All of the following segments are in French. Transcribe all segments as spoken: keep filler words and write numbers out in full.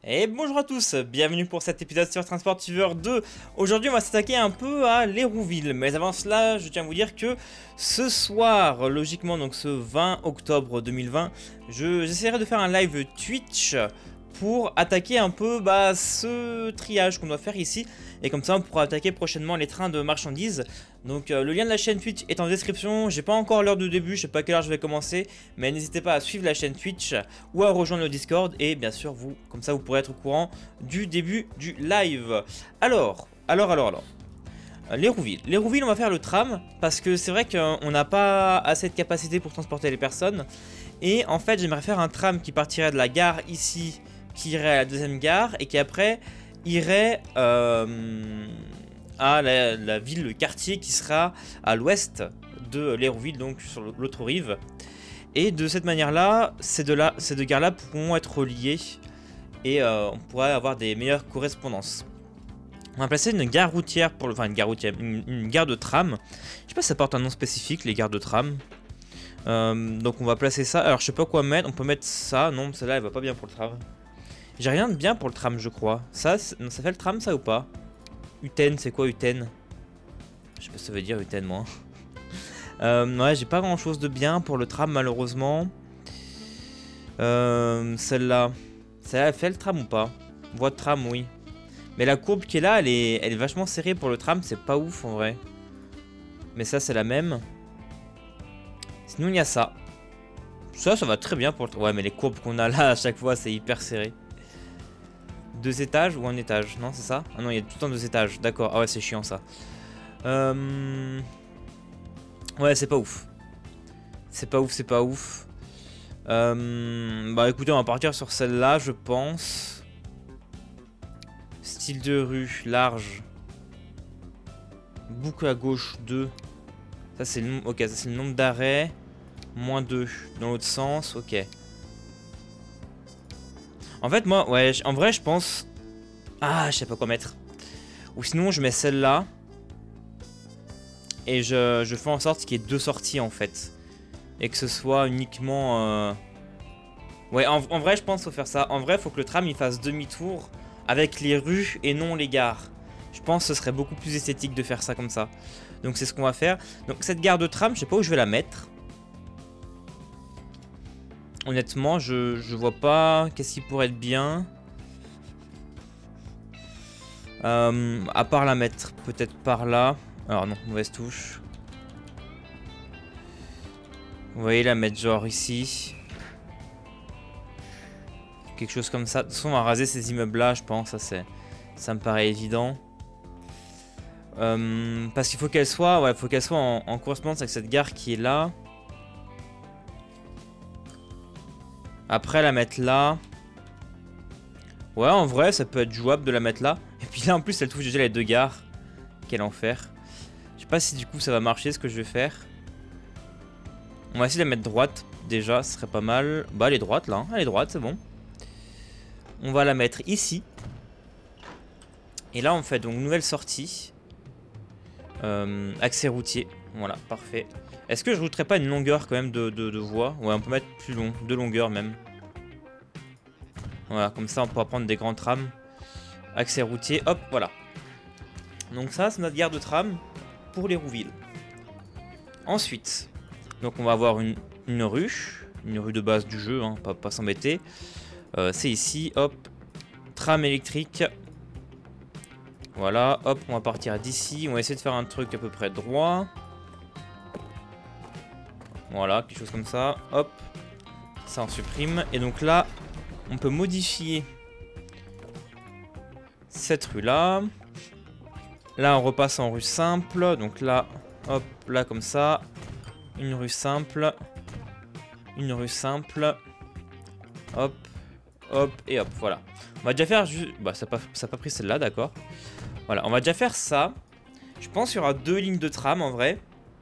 Et bonjour à tous, bienvenue pour cet épisode sur Transportiveur deux. Aujourd'hui on va s'attaquer un peu à l'Hérouville, mais avant cela je tiens à vous dire que ce soir, logiquement donc ce vingt octobre deux mille vingt, j'essaierai de faire un live Twitch pour attaquer un peu bah, ce triage qu'on doit faire ici. Et comme ça on pourra attaquer prochainement les trains de marchandises. Donc euh, le lien de la chaîne Twitch est en description. J'ai pas encore l'heure de début, je sais pas à quelle heure je vais commencer. Mais n'hésitez pas à suivre la chaîne Twitch ou à rejoindre le Discord. Et bien sûr vous, comme ça vous pourrez être au courant du début du live. Alors, alors, alors, alors. L'Hérouville. L'Hérouville, on va faire le tram parce que c'est vrai qu'on n'a pas assez de capacité pour transporter les personnes. Et en fait j'aimerais faire un tram qui partirait de la gare ici, qui irait à la deuxième gare et qui après irait euh, à la, la ville, le quartier qui sera à l'ouest de l'Hérouville, donc sur l'autre rive. Et de cette manière-là, ces deux, là, ces deux gares-là pourront être reliées et euh, on pourrait avoir des meilleures correspondances. On va placer une gare routière, pour le, enfin une gare routière, une, une gare de tram. Je sais pas si ça porte un nom spécifique, les gares de tram. Euh, donc on va placer ça. Alors je sais pas quoi mettre, on peut mettre ça. Non, celle-là elle va pas bien pour le tram. J'ai rien de bien pour le tram, je crois. Ça, ça fait le tram, ça ou pas? Uten, c'est quoi Uten? Je sais pas ce que ça veut dire Uten, moi. euh, ouais, j'ai pas grand chose de bien pour le tram, malheureusement. Euh, Celle-là. Celle-là, elle fait le tram ou pas? Voie de tram, oui. Mais la courbe qui est là, elle est, elle est vachement serrée pour le tram, c'est pas ouf en vrai. Mais ça, c'est la même. Sinon, il y a ça. Ça, ça va très bien pour le tram. Ouais, mais les courbes qu'on a là, à chaque fois, c'est hyper serré. Deux étages ou un étage? Non, c'est ça? Ah non, il y a tout le temps deux étages. D'accord. Ah ouais, c'est chiant ça. Euh... Ouais, c'est pas ouf. C'est pas ouf, c'est pas ouf. Euh... Bah écoutez, on va partir sur celle-là, je pense. Style de rue, large. Boucle à gauche, deux. Ça, c'est le, ok, ça, c'est le nombre d'arrêts. Moins deux. Dans l'autre sens, ok. En fait, moi, ouais, en vrai, je pense... Ah, je sais pas quoi mettre. Ou sinon, je mets celle-là. Et je, je fais en sorte qu'il y ait deux sorties, en fait. Et que ce soit uniquement... Euh... Ouais, en, en vrai, je pense qu'il faut faire ça. En vrai, il faut que le tram, il fasse demi-tour avec les rues et non les gares. Je pense que ce serait beaucoup plus esthétique de faire ça comme ça. Donc, c'est ce qu'on va faire. Donc, cette gare de tram, je sais pas où je vais la mettre. Honnêtement, je, je vois pas qu'est-ce qui pourrait être bien. Euh, à part la mettre peut-être par là. Alors non, mauvaise touche. Vous voyez, la mettre genre ici. Quelque chose comme ça. De toute façon, on va raser ces immeubles-là, je pense. Ça, c'est, ça me paraît évident. Euh, parce qu'il faut qu'elle soit, ouais, faut qu'elle soit en, en correspondance avec cette gare qui est là. Après la mettre là. Ouais, en vrai ça peut être jouable de la mettre là. Et puis là en plus elle touche déjà les deux gares. Quel enfer. Je sais pas si du coup ça va marcher ce que je vais faire. On va essayer de la mettre droite déjà, ce serait pas mal. Bah elle est droite là, hein. Elle est droite, c'est bon. On va la mettre ici. Et là on fait donc nouvelle sortie. euh, Accès routier. Voilà, parfait. Est-ce que je rajouterais pas une longueur quand même de, de, de voie? Ouais, on peut mettre plus long, deux longueurs même. Voilà, comme ça on pourra prendre des grands trams. Accès routier, hop, voilà. Donc ça, c'est notre gare de tram pour l'Hérouville. Ensuite, donc on va avoir une, une rue, une rue de base du jeu, hein, pas, pas s'embêter. Euh, c'est ici, hop, tram électrique. Voilà, hop, on va partir d'ici. On va essayer de faire un truc à peu près droit. Voilà, quelque chose comme ça. Hop. Ça, on supprime. Et donc là, on peut modifier cette rue-là. Là, on repasse en rue simple. Donc là, hop, là, comme ça. Une rue simple. Une rue simple. Hop, hop, et hop, voilà. On va déjà faire juste... Bah, ça n'a pas, ça a pas pris celle-là, d'accord. Voilà, on va déjà faire ça. Je pense qu'il y aura deux lignes de tram, en vrai.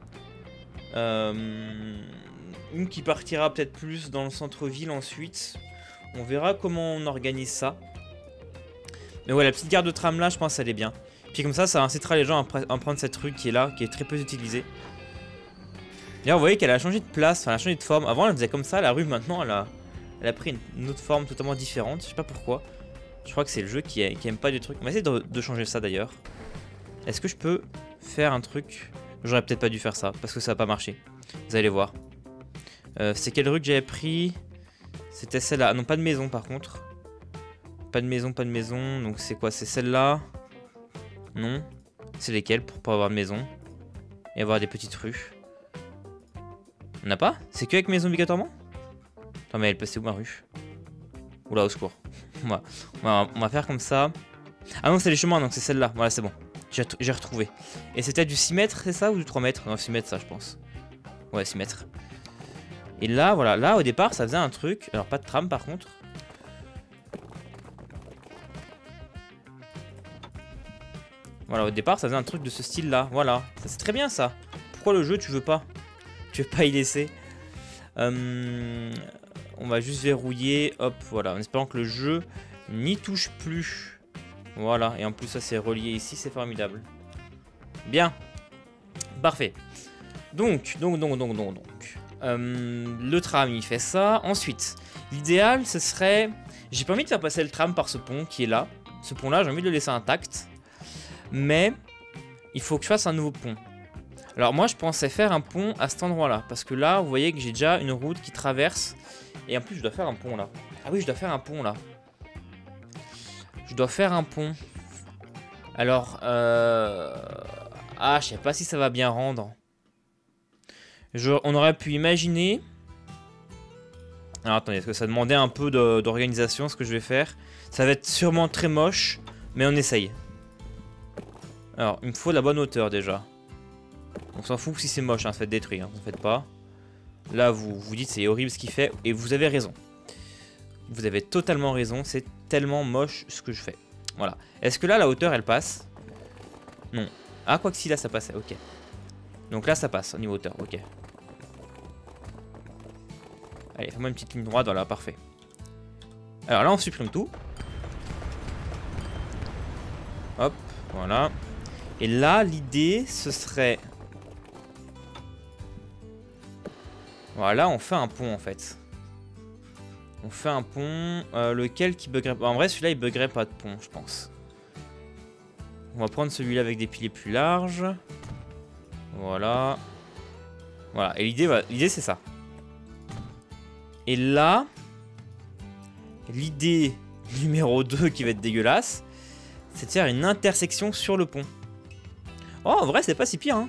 Euh, une qui partira peut-être plus dans le centre-ville ensuite. On verra comment on organise ça. Mais ouais, la petite gare de tram là, je pense qu'elle est bien. Puis comme ça, ça incitera les gens à, à prendre cette rue qui est là, qui est très peu utilisée. D'ailleurs, vous voyez qu'elle a changé de place, enfin, elle a changé de forme. Avant, elle faisait comme ça, la rue, maintenant, elle a, elle a pris une, une autre forme totalement différente. Je sais pas pourquoi. Je crois que c'est le jeu qui, qui aime pas des trucs. On va essayer de, de changer ça d'ailleurs. Est-ce que je peux faire un truc? J'aurais peut-être pas dû faire ça parce que ça n'a pas marché. Vous allez voir. Euh, c'est quelle rue que j'avais pris? C'était celle-là. Ah non, pas de maison par contre. Pas de maison, pas de maison. Donc c'est quoi? C'est celle-là? Non. C'est lesquelles pour pas avoir de maison? Et avoir des petites rues. On n'a pas? C'est que avec maison obligatoirement? Attends, mais elle passait où ma rue? Oula, au secours. on, va, on, va, on va faire comme ça. Ah non, c'est les chemins, donc c'est celle-là. Voilà, c'est bon. J'ai retrouvé. Et c'était du six mètres, c'est ça? Ou du trois mètres? Non, six mètres, ça, je pense. Ouais, six mètres. Et là, voilà. Là, au départ, ça faisait un truc. Alors, pas de tram, par contre. Voilà, au départ, ça faisait un truc de ce style-là. Voilà. C'est très bien, ça. Pourquoi le jeu, tu veux pas? Tu veux pas y laisser? euh, On va juste verrouiller. Hop, voilà. En espérant que le jeu n'y touche plus. Voilà, et en plus ça c'est relié ici, c'est formidable. Bien. Parfait. Donc, donc, donc, donc, donc, donc. Euh, le tram il fait ça. Ensuite, l'idéal ce serait... J'ai pas envie de faire passer le tram par ce pont qui est là. Ce pont là, j'ai envie de le laisser intact. Mais, il faut que je fasse un nouveau pont. Alors moi je pensais faire un pont à cet endroit là. Parce que là, vous voyez que j'ai déjà une route qui traverse. Et en plus je dois faire un pont là. Ah oui, je dois faire un pont là. Je dois faire un pont. Alors, euh... ah, je sais pas si ça va bien rendre. Je... On aurait pu imaginer... Alors, attendez, est-ce que ça demandait un peu d'organisation, ce que je vais faire? Ça va être sûrement très moche, mais on essaye. Alors, il me faut la bonne hauteur, déjà. On s'en fout si c'est moche, hein, ça fait détruire, hein, vous ne faites pas. Là, vous vous dites c'est horrible ce qu'il fait, et vous avez raison. Vous avez totalement raison, c'est tellement moche ce que je fais. Voilà. Est-ce que là, la hauteur, elle passe? Non. Ah, quoi que si, là, ça passait. Ok. Donc là, ça passe au niveau hauteur. Ok. Allez, fais-moi une petite ligne droite. Voilà, parfait. Alors là, on supprime tout. Hop, voilà. Et là, l'idée, ce serait... Voilà, on fait un pont, en fait. On fait un pont, euh, lequel qui buggerait pas. En vrai, celui-là, il buggerait pas de pont, je pense. On va prendre celui-là avec des piliers plus larges. Voilà. Voilà, et l'idée, voilà, l'idée c'est ça. Et là, l'idée numéro deux qui va être dégueulasse, c'est de faire une intersection sur le pont. Oh, en vrai, c'est pas si pire, hein.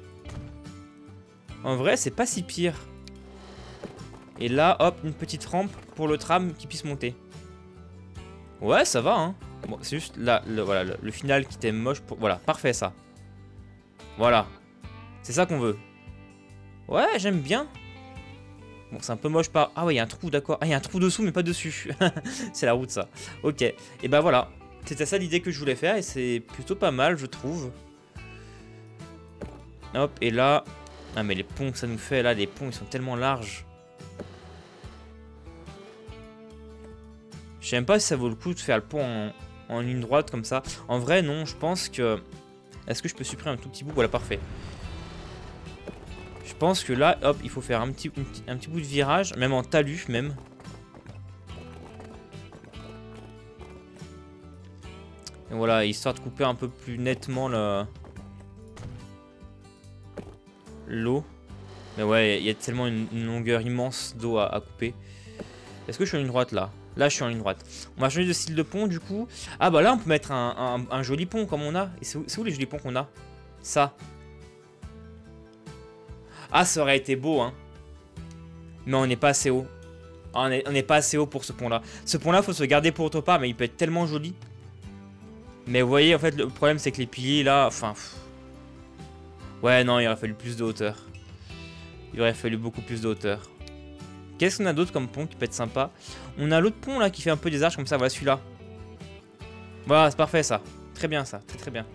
En vrai, c'est pas si pire. Et là, hop, une petite rampe pour le tram qui puisse monter. Ouais, ça va, hein. Bon, c'est juste là, le, voilà, le, le final qui était moche. Pour... Voilà, parfait, ça. Voilà. C'est ça qu'on veut. Ouais, j'aime bien. Bon, c'est un peu moche par... Ah ouais, il y a un trou, d'accord. Ah, il y a un trou dessous, mais pas dessus. C'est la route, ça. Ok. Et bah voilà. C'était ça l'idée que je voulais faire. Et c'est plutôt pas mal, je trouve. Hop, et là... Ah, mais les ponts que ça nous fait, là, les ponts, ils sont tellement larges. Je sais même pas si ça vaut le coup de faire le pont en, en ligne droite comme ça. En vrai, non, je pense que... Est-ce que je peux supprimer un tout petit bout? Voilà, parfait. Je pense que là, hop, il faut faire un petit, un, un petit bout de virage, même en talus, même. Et voilà, histoire de couper un peu plus nettement le... l'eau. Mais ouais, il y a tellement une, une longueur immense d'eau à, à couper. Est-ce que je suis en ligne droite là? Là, je suis en ligne droite. On va changer de style de pont, du coup. Ah, bah là, on peut mettre un, un, un joli pont comme on a. Et c'est où, où les jolis ponts qu'on a? Ça. Ah, ça aurait été beau, hein. Mais on n'est pas assez haut. Ah, on n'est pas assez haut pour ce pont-là. Ce pont-là, faut se le garder pour autre part, mais il peut être tellement joli. Mais vous voyez, en fait, le problème, c'est que les piliers, là, enfin... Pff. Ouais, non, il aurait fallu plus de hauteur. Il aurait fallu beaucoup plus de hauteur. Qu'est-ce qu'on a d'autre comme pont qui peut être sympa? On a l'autre pont là qui fait un peu des arches comme ça, voilà celui-là. Voilà, c'est parfait ça. Très bien ça, très très bien.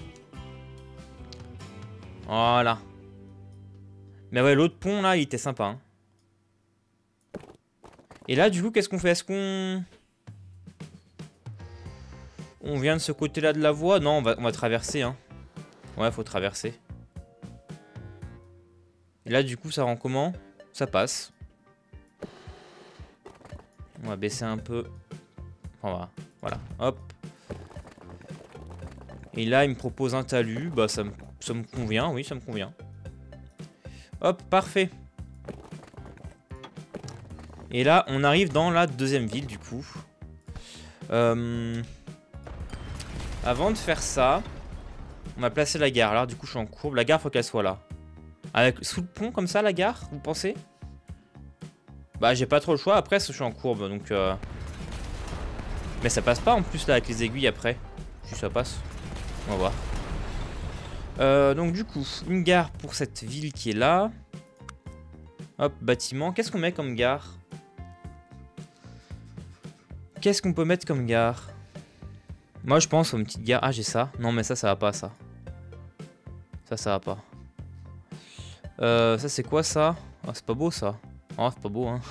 Voilà. Mais ouais, l'autre pont là, il était sympa. Hein. Et là, du coup, qu'est-ce qu'on fait? Est-ce qu'on... On vient de ce côté-là de la voie? Non, on va, on va traverser. Hein. Ouais, faut traverser. Et là, du coup, ça rend comment? Ça passe. On va baisser un peu. Enfin, on va... Voilà, hop. Et là, il me propose un talus. Bah, ça me, ça me convient, oui, ça me convient. Hop, parfait. Et là, on arrive dans la deuxième ville, du coup. Euh... Avant de faire ça, on va placer la gare. Alors, du coup, je suis en courbe. La gare, faut qu'elle soit là. Avec, sous le pont, comme ça, la gare, vous pensez? Bah, j'ai pas trop le choix. Après, je suis en courbe, donc... Euh... Mais ça passe pas, en plus, là, avec les aiguilles, après. Si ça passe. On va voir. Euh, donc, du coup, une gare pour cette ville qui est là. Hop, bâtiment. Qu'est-ce qu'on met comme gare? Qu'est-ce qu'on peut mettre comme gare? Moi, je pense aux petites gares. Ah, j'ai ça. Non, mais ça, ça va pas, ça. Ça, ça va pas. Euh, ça, c'est quoi, ça? Ah, c'est pas beau, ça. Oh, c'est pas beau, hein.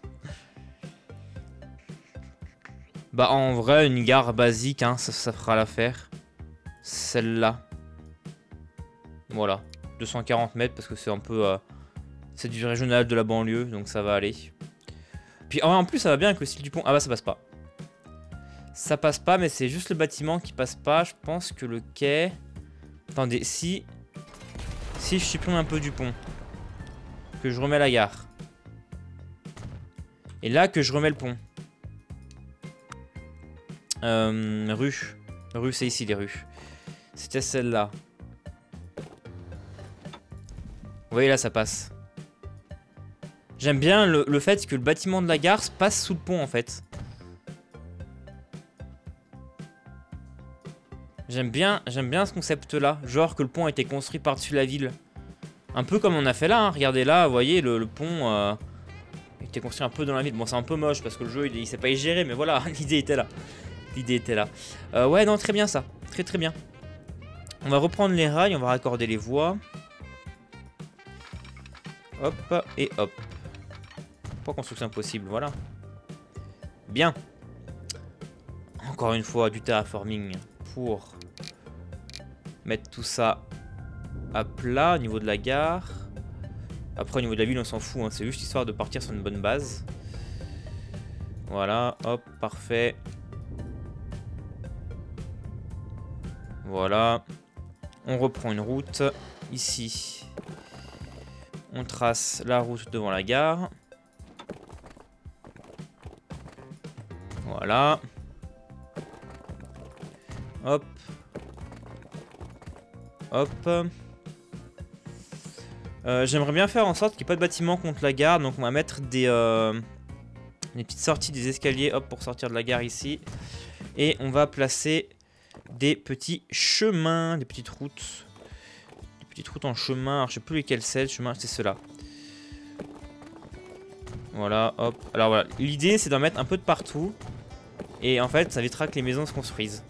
Bah, en vrai, une gare basique, hein, ça, ça fera l'affaire. Celle-là. Voilà. deux cent quarante mètres, parce que c'est un peu... Euh, c'est du régional de la banlieue, donc ça va aller. Puis, en plus, ça va bien avec le style du pont. Ah bah, ça passe pas. Ça passe pas, mais c'est juste le bâtiment qui passe pas. Je pense que le quai... Attendez, si... Si je supprime un peu du pont, que je remets la gare. Et là, que je remets le pont. Euh, rue. Rue, c'est ici les rues. C'était celle-là. Vous voyez, là, ça passe. J'aime bien le, le fait que le bâtiment de la gare passe sous le pont, en fait. J'aime bien, j'aime bien ce concept-là. Genre que le pont a été construit par-dessus la ville. Un peu comme on a fait là, hein. Regardez là, vous voyez, le, le pont euh, a été construit un peu dans la ville. Bon, c'est un peu moche parce que le jeu, il, il sait pas y gérer, mais voilà, l'idée était là. L'idée était là. Euh, ouais, non, très bien ça. Très très bien. On va reprendre les rails, on va raccorder les voies. Hop, et hop. Pas construction impossible, voilà. Bien. Encore une fois, du terraforming pour mettre tout ça à plat au niveau de la gare. Après, au niveau de la ville, on s'en fout, hein. C'est juste histoire de partir sur une bonne base. Voilà, hop, parfait. Voilà. On reprend une route. Ici, on trace la route devant la gare. Voilà. Hop. Hop. Euh, J'aimerais bien faire en sorte qu'il n'y ait pas de bâtiment contre la gare. Donc on va mettre des, euh, des petites sorties, des escaliers, hop, pour sortir de la gare ici. Et on va placer des petits chemins, des petites routes. Des petites routes en chemin. Alors je sais plus lesquels c'est, le chemin, c'est ceux-là. Voilà, hop. Alors voilà, l'idée c'est d'en mettre un peu de partout. Et en fait, ça évitera que les maisons se construisent.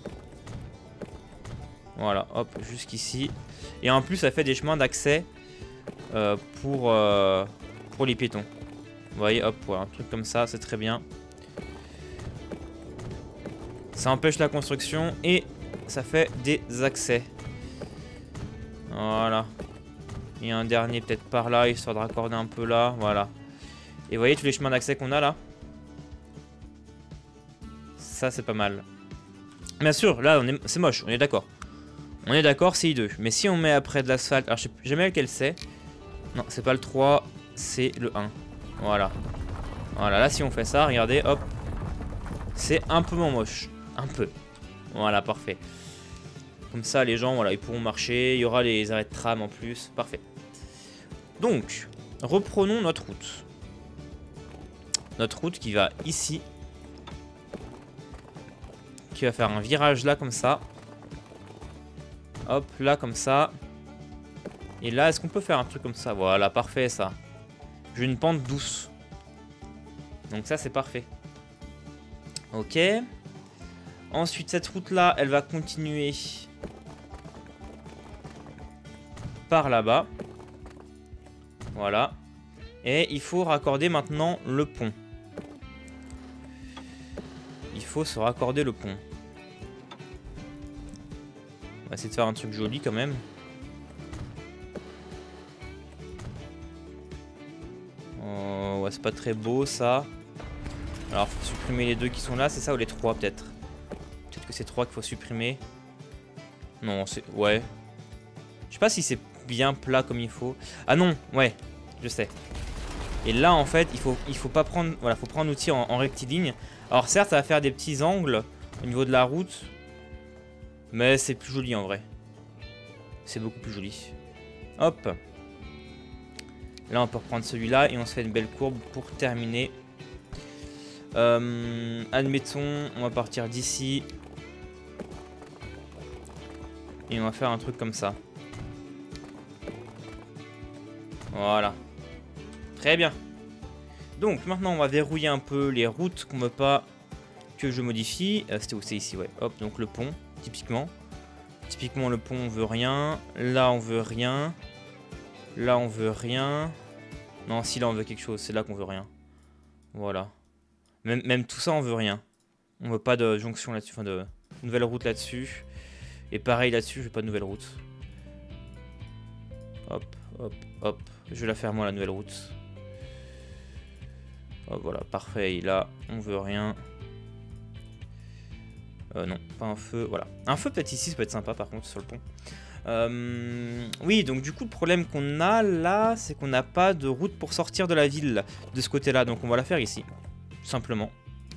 Voilà, hop, jusqu'ici. Et en plus, ça fait des chemins d'accès euh, pour, euh, pour les piétons. Vous voyez, hop, voilà, un truc comme ça, c'est très bien. Ça empêche la construction et ça fait des accès. Voilà. Et un dernier peut-être par là, histoire de raccorder un peu là, voilà. Et vous voyez tous les chemins d'accès qu'on a là? Ça, c'est pas mal. Bien sûr, là, c'est moche, on est d'accord. On est d'accord, c'est hideux. Mais si on met après de l'asphalte... Alors, je sais jamais lequel c'est. Non, c'est pas le trois, c'est le un. Voilà. Voilà, là, si on fait ça, regardez, hop. C'est un peu moins moche. Un peu. Voilà, parfait. Comme ça, les gens, voilà, ils pourront marcher. Il y aura les arrêts de tram en plus. Parfait. Donc, reprenons notre route. Notre route qui va ici. Qui va faire un virage là, comme ça. Hop, là, comme ça. Et là, est-ce qu'on peut faire un truc comme ça? Voilà, parfait, ça. J'ai une pente douce. Donc ça, c'est parfait. Ok. Ensuite, cette route-là, elle va continuer par là-bas. Voilà. Et il faut raccorder maintenant le pont. Il faut se raccorder le pont. On va essayer de faire un truc joli quand même. Oh, ouais, c'est pas très beau ça. Alors, faut supprimer les deux qui sont là, c'est ça, ou les trois peut-être? que c'est trois qu'il faut supprimer. Non, c'est... Ouais. Je sais pas si c'est bien plat comme il faut. Ah non, ouais, je sais. Et là, en fait, il faut, il faut pas prendre... Voilà, faut prendre l'outil en, en rectiligne. Alors certes, ça va faire des petits angles au niveau de la route. Mais c'est plus joli en vrai. C'est beaucoup plus joli. Hop. Là, on peut reprendre celui-là et on se fait une belle courbe pour terminer. Euh, admettons, on va partir d'ici. Et on va faire un truc comme ça. Voilà. Très bien. Donc, maintenant, on va verrouiller un peu les routes qu'on ne veut pas que je modifie. Euh, C'était où? C'est ici, ouais. Hop, donc le pont, typiquement. Typiquement, le pont, on veut rien. Là, on veut rien. Là, on veut rien. Non, si, là, on veut quelque chose. C'est là qu'on veut rien. Voilà. Même, même tout ça, on veut rien. On veut pas de jonction là-dessus. Enfin, de nouvelle route là-dessus. Et pareil là-dessus, je veux pas de nouvelle route. Hop, hop, hop. Je vais la faire moi, la nouvelle route. Hop, voilà, parfait. Et là, on veut rien. Euh, non, pas un feu. Voilà. Un feu, peut-être ici, ça peut être sympa, par contre, sur le pont. Euh, oui, donc du coup, le problème qu'on a là, c'est qu'on n'a pas de route pour sortir de la ville de ce côté-là. Donc, on va la faire ici. Simplement.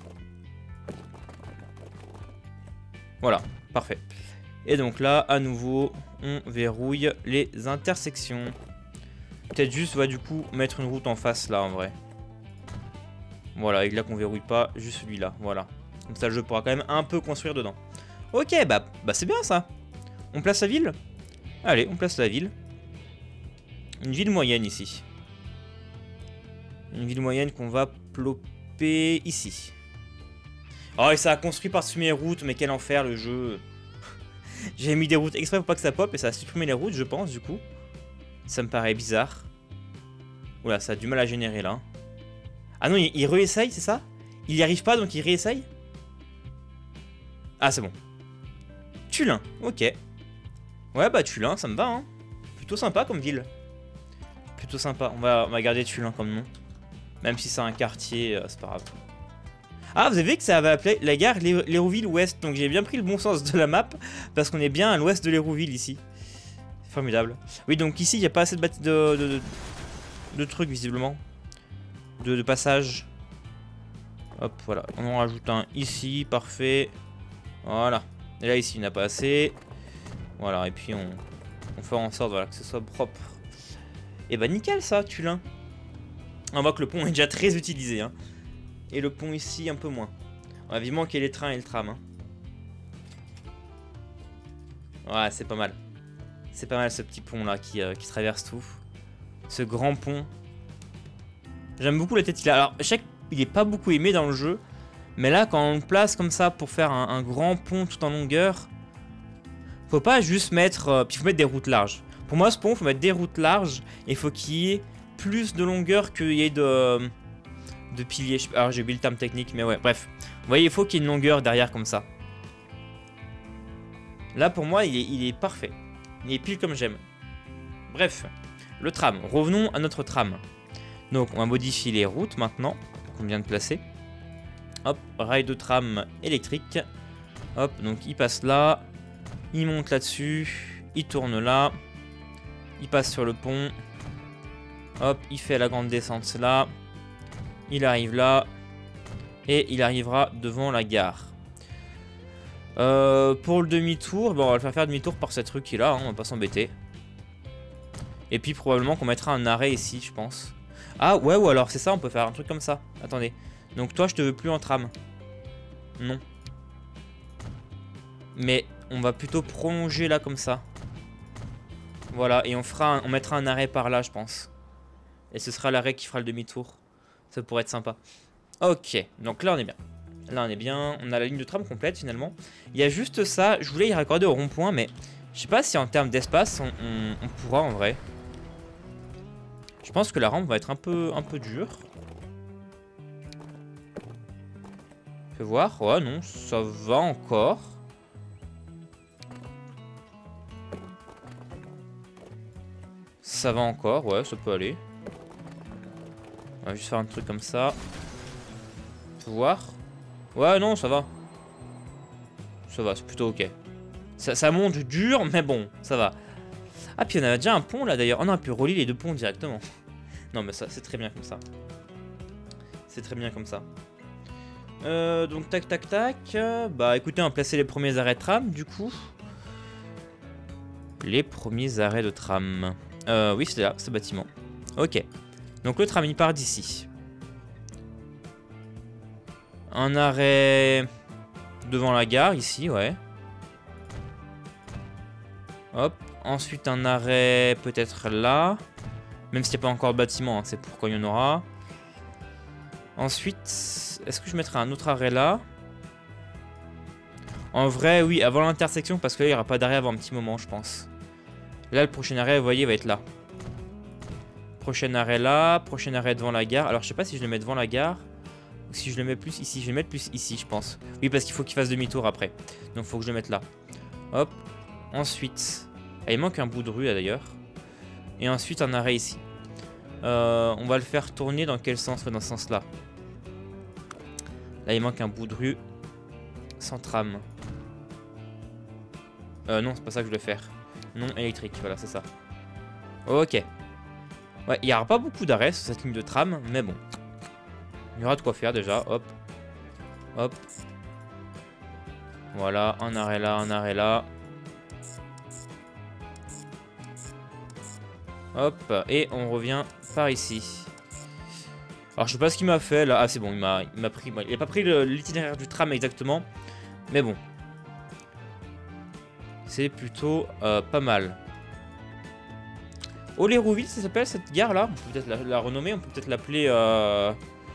Voilà, parfait. Et donc là, à nouveau, on verrouille les intersections. Peut-être juste, ouais, du coup, mettre une route en face là, en vrai. Voilà, et là qu'on verrouille pas, juste celui-là, voilà. Comme ça, le jeu pourra quand même un peu construire dedans. Ok, bah, bah c'est bien ça. On place la ville? Allez, on place la ville. Une ville moyenne ici. Une ville moyenne qu'on va ploper ici. Oh, et ça a construit par-dessus mes routes, mais quel enfer le jeu. J'ai mis des routes exprès pour pas que ça pop et ça a supprimé les routes, je pense, du coup. Ça me paraît bizarre. Oula, ça a du mal à générer là. Ah non, il, il réessaye, c'est ça? Il y arrive pas, donc il réessaye? Ah, c'est bon. Tulin, ok. Ouais, bah Tulin, ça me va, hein. Plutôt sympa comme ville. Plutôt sympa. On va, on va garder Tulin comme nom. Même si c'est un quartier, euh, c'est pas grave. Ah, vous avez vu que ça avait appelé la gare Lérouville Ouest. Donc j'ai bien pris le bon sens de la map. Parce qu'on est bien à l'ouest de Lérouville ici. Formidable. Oui, donc ici, il n'y a pas assez de, de, de, de, de trucs, visiblement. De, de passage. Hop, voilà. On en rajoute un ici, parfait. Voilà. Et là, ici, il n'y en a pas assez. Voilà, et puis on, on fait en sorte voilà, que ce soit propre. Et bah nickel ça, Tulin. On voit que le pont est déjà très utilisé. Hein. Et le pont ici, un peu moins. On va vivement qu'il y ait les trains et le tram. Hein. Ouais, c'est pas mal. C'est pas mal ce petit pont là qui, euh, qui traverse tout. Ce grand pont. J'aime beaucoup la tête qu'il a. Alors, je sais qu'il est pas beaucoup aimé dans le jeu. Mais là, quand on le place comme ça pour faire un, un grand pont tout en longueur, faut pas juste mettre... Euh, puis il faut mettre des routes larges. Pour moi, ce pont, il faut mettre des routes larges. Et il faut qu'il y ait plus de longueur qu'il y ait de, de piliers. Alors, j'ai oublié le terme technique, mais ouais, bref. Vous voyez, il faut qu'il y ait une longueur derrière comme ça. Là, pour moi, il est, il est parfait. Il est pile comme j'aime. Bref, le tram. Revenons à notre tram. Donc, on va modifier les routes maintenant qu'on vient de placer. Hop, rail de tram électrique. Hop, donc il passe là. Il monte là-dessus. Il tourne là. Il passe sur le pont. Hop, il fait la grande descente là. Il arrive là. Et il arrivera devant la gare. Euh, pour le demi-tour, bon, on va le faire faire demi-tour par cette rue qui est là. Hein, on va pas s'embêter. Et puis probablement qu'on mettra un arrêt ici, je pense. Ah ouais, ou alors c'est ça, on peut faire un truc comme ça. Attendez. Donc toi, je te veux plus en tram. Non. Mais on va plutôt prolonger là comme ça. Voilà, et on fera, un, on mettra un arrêt par là, je pense. Et ce sera l'arrêt qui fera le demi-tour. Ça pourrait être sympa. Ok, donc là on est bien. Là on est bien, on a la ligne de tram complète finalement. Il y a juste ça, je voulais y raccorder au rond-point, mais je sais pas si en termes d'espace, on, on, on pourra en vrai. Je pense que la rampe va être un peu, un peu dure. Fais voir, ouais non, ça va encore. Ça va encore, ouais, ça peut aller. On va juste faire un truc comme ça. Faut voir. Ouais, non, ça va. Ça va, c'est plutôt ok. Ça, ça monte dur, mais bon, ça va. Ah, puis on a déjà un pont là d'ailleurs. Oh non, puis relie les deux ponts directement. Non, mais ça, c'est très bien comme ça. C'est très bien comme ça. Euh, donc, tac, tac, tac. Euh, bah, écoutez, on va placer les premiers arrêts de tram, du coup. Les premiers arrêts de tram. Euh, oui, c'est là, ce bâtiment. Ok. Donc, le tram, il part d'ici. Un arrêt devant la gare, ici, ouais. Hop. Ensuite, un arrêt peut-être là. Même s'il n'y a pas encore de bâtiment, hein, c'est pourquoi il y en aura. Ensuite, est-ce que je mettrai un autre arrêt là? En vrai, oui, avant l'intersection, parce que là, il n'y aura pas d'arrêt avant un petit moment, je pense. Là, le prochain arrêt, vous voyez, va être là. Prochain arrêt là, prochain arrêt devant la gare. Alors, je sais pas si je le mets devant la gare ou si je le mets plus ici. Je vais le mettre plus ici, je pense. Oui, parce qu'il faut qu'il fasse demi-tour après. Donc, il faut que je le mette là. Hop. Ensuite, ah, il manque un bout de rue, là, d'ailleurs. Et ensuite, un arrêt ici. Euh, on va le faire tourner dans quel sens? Dans ce sens-là. Là, il manque un bout de rue sans tram. Euh, non, c'est pas ça que je veux faire. Non électrique, voilà, c'est ça. Ok. Ouais, il n'y aura pas beaucoup d'arrêts sur cette ligne de tram, mais bon. Il y aura de quoi faire déjà, hop. Hop. Voilà, un arrêt là, un arrêt là. Hop, et on revient par ici. Alors je sais pas ce qu'il m'a fait là. Ah c'est bon, il m'a il m'a pris. Il a pas pris l'itinéraire du tram exactement. Mais bon. C'est plutôt euh, pas mal. Oh, Lérouville, ça s'appelle cette gare là. On peut peut-être la, la renommer, on peut peut-être l'appeler euh...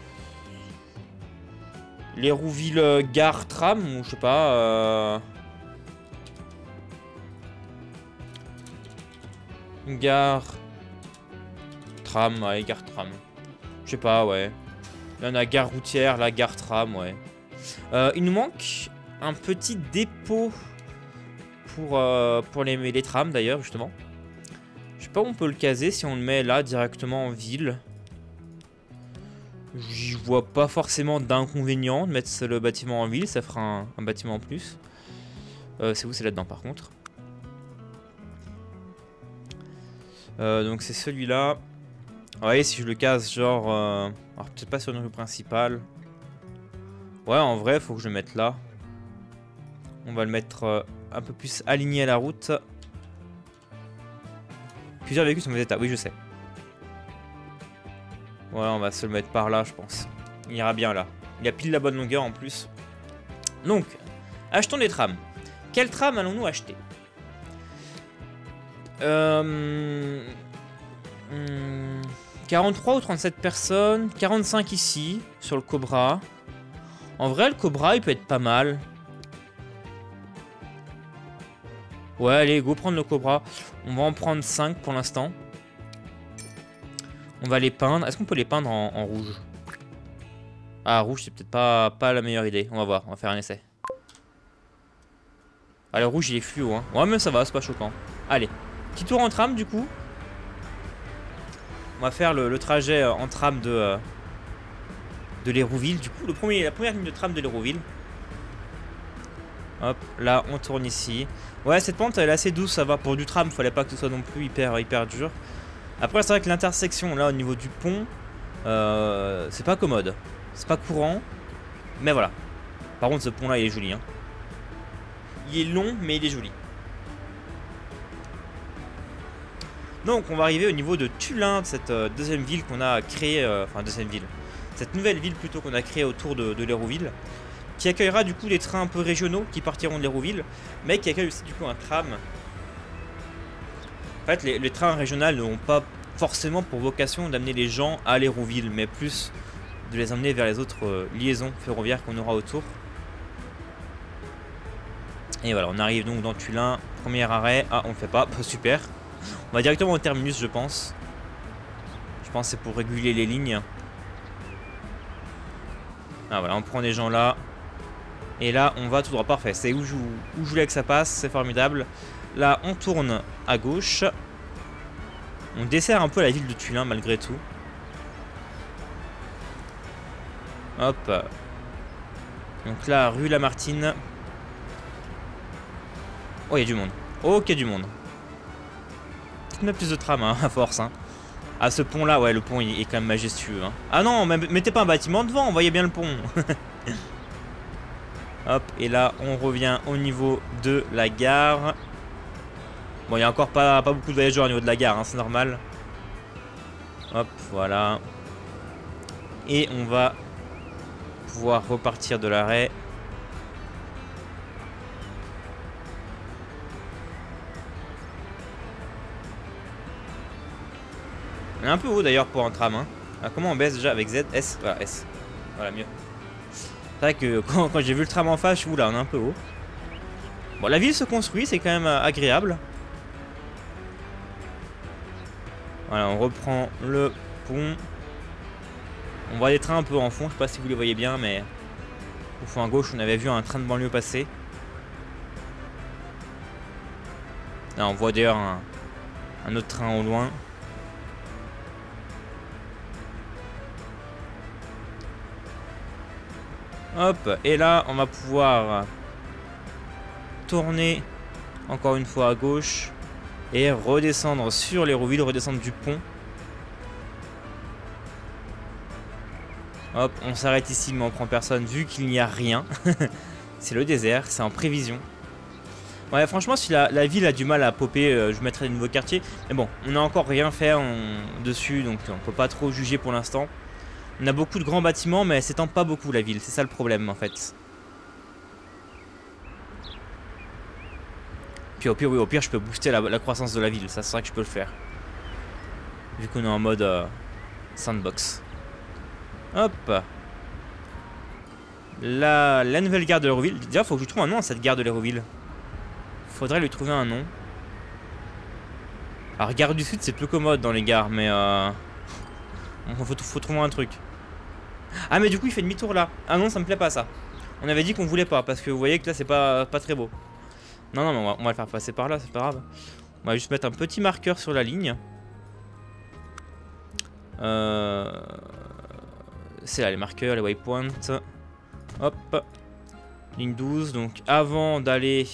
Lérouville euh, gare tram ou je sais pas. Euh... Gare tram, ouais, gare tram. Je sais pas, ouais. Là on a gare routière, la gare tram, ouais. Euh, il nous manque un petit dépôt pour, euh, pour les, les trams d'ailleurs, justement. Je sais pas où on peut le caser, si on le met là directement en ville. J'y vois pas forcément d'inconvénient de mettre le bâtiment en ville, ça fera un, un bâtiment en plus. Euh, c'est où? C'est là-dedans par contre. Euh, donc c'est celui-là. Ouais, si je le case genre... Euh... Alors peut-être pas sur une rue principale. Ouais, en vrai, faut que je le mette là. On va le mettre euh, un peu plus aligné à la route. Plusieurs véhicules sont en mauvais état, oui je sais. Voilà, on va se le mettre par là, je pense. Il ira bien là. Il a pile la bonne longueur en plus. Donc, achetons des trams. Quel tram allons-nous acheter? Euh... Hmm, quarante-trois ou trente-sept personnes. quarante-cinq ici, sur le Cobra. En vrai, le Cobra, il peut être pas mal. Ouais, allez, go prendre le Cobra. On va en prendre cinq pour l'instant. On va les peindre. Est-ce qu'on peut les peindre en, en rouge? Ah, rouge, c'est peut-être pas, pas la meilleure idée. On va voir, on va faire un essai. Ah, le rouge, il est fluo, hein. Ouais, mais ça va, c'est pas choquant. Allez, petit tour en tram, du coup. On va faire le, le trajet en tram de, euh, de Lérouville. Du coup, le premier, la première ligne de tram de Lérouville. Hop, là, on tourne ici. Ouais, cette pente, elle est assez douce, ça va. Pour du tram, fallait pas que ce soit non plus hyper, hyper dur. Après, c'est vrai que l'intersection, là, au niveau du pont, euh, c'est pas commode. C'est pas courant. Mais voilà. Par contre, ce pont-là, il est joli. Hein. Il est long, mais il est joli. Donc, on va arriver au niveau de Tullin, de cette euh, deuxième ville qu'on a créée. Euh, enfin, deuxième ville. Cette nouvelle ville, plutôt, qu'on a créée autour de, de Lérouville. Qui accueillera, du coup, des trains un peu régionaux qui partiront de Lérouville. Mais qui accueille aussi, du coup, un tram. En fait, les, les trains régionaux n'ont pas forcément pour vocation d'amener les gens à Lérouville, mais plus de les emmener vers les autres euh, liaisons ferroviaires qu'on aura autour. Et voilà, on arrive donc dans Tullin, premier arrêt. Ah, on le fait pas, super. On va directement au terminus, je pense. Je pense que c'est pour réguler les lignes. Ah voilà, on prend des gens là. Et là, on va tout droit, parfait. C'est où je, où je voulais que ça passe, c'est formidable. Là, on tourne à gauche. On dessert un peu la ville de Tullin malgré tout. Hop. Donc là, rue Lamartine. Oh, il y a du monde. Ok, du monde. On a plus de trams, hein, à force. Hein. À ce pont-là, ouais, le pont il est quand même majestueux. Hein. Ah non, mettez pas un bâtiment devant, on voyait bien le pont. Hop, et là, on revient au niveau de la gare. Bon, il n'y a encore pas, pas beaucoup de voyageurs au niveau de la gare, hein, c'est normal. Hop, voilà. Et on va pouvoir repartir de l'arrêt. On est un peu haut d'ailleurs pour un tram. Hein. Alors, comment on baisse déjà avec Z? S. Voilà, S. Voilà, mieux. C'est vrai que quand, quand j'ai vu le tram en face, je suis là, on est un peu haut. Bon, la ville se construit, c'est quand même euh, agréable. Voilà, on reprend le pont. On voit des trains un peu en fond, je sais pas si vous les voyez bien, mais au fond à gauche, on avait vu un train de banlieue passer. Là, on voit d'ailleurs un, un autre train au loin. Hop, et là, on va pouvoir tourner encore une fois à gauche et redescendre sur l'Hérouville, redescendre du pont. Hop, on s'arrête ici, mais on prend personne vu qu'il n'y a rien. C'est le désert, c'est en prévision. Ouais, franchement, si la, la ville a du mal à popper, euh, je mettrai des nouveaux quartiers. Mais bon, on n'a encore rien fait on, dessus, donc on peut pas trop juger pour l'instant. On a beaucoup de grands bâtiments, mais elle s'étend pas beaucoup la ville. C'est ça le problème en fait. Puis au pire, oui, au pire, je peux booster la, la croissance de la ville. Ça, c'est vrai que je peux le faire. Vu qu'on est en mode euh, sandbox. Hop. La, la nouvelle gare de l'Hérouville. Déjà, faut que je trouve un nom à cette gare de l'Hérouville. Faudrait lui trouver un nom. Alors, gare du Sud, c'est plus commode dans les gares, mais euh... faut, faut trouver un truc. Ah, mais du coup, il fait demi-tour là. Ah non, ça me plaît pas ça. On avait dit qu'on voulait pas, parce que vous voyez que là, c'est pas, pas très beau. Non, non, mais on va, on va le faire passer par là, c'est pas grave. On va juste mettre un petit marqueur sur la ligne. Euh... C'est là les marqueurs, les waypoints. Hop. Ligne douze, donc avant d'aller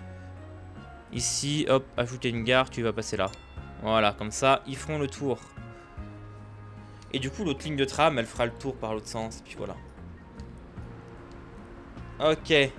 ici, hop, ajouter une gare, tu vas passer là. Voilà, comme ça, ils feront le tour. Et du coup, l'autre ligne de tram, elle fera le tour par l'autre sens, et puis voilà. Ok. Et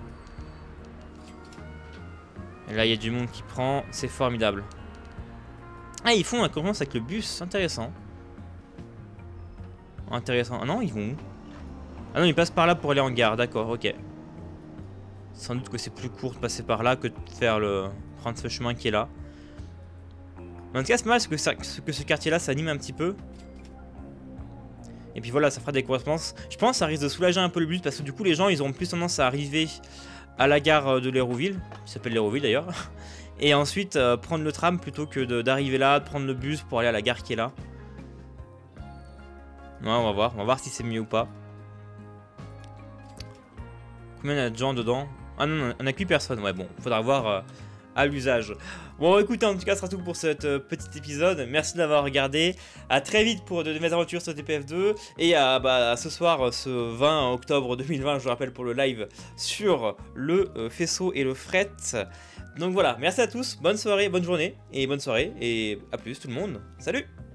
là, il y a du monde qui prend, c'est formidable. Ah, ils font un concurrence avec le bus, intéressant. Intéressant. Ah non, ils vont où? Ah non, ils passent par là pour aller en gare, d'accord, ok. Sans doute que c'est plus court de passer par là que de faire le... prendre ce chemin qui est là. Mais en tout cas, c'est pas mal parce que, ça... que ce quartier-là s'anime un petit peu. Et puis voilà, ça fera des correspondances. Je pense que ça risque de soulager un peu le bus parce que du coup, les gens, ils auront plus tendance à arriver à la gare de l'Hérouville, qui s'appelle l'Hérouville d'ailleurs, et ensuite euh, prendre le tram plutôt que d'arriver là, de prendre le bus pour aller à la gare qui est là. Ouais, on va voir, on va voir si c'est mieux ou pas. Combien il y a de gens dedans? Ah non, on n'a que huit personnes, ouais bon, faudra voir euh, à l'usage. Bon écoutez, en tout cas, ce sera tout pour cet euh, petit épisode. Merci d'avoir regardé. À très vite pour de, de mes aventures sur T P F deux. Et à, bah, à ce soir, ce vingt octobre deux mille vingt, je vous rappelle, pour le live sur le euh, faisceau et le fret. Donc voilà, merci à tous, bonne soirée, bonne journée et bonne soirée. Et à plus tout le monde. Salut!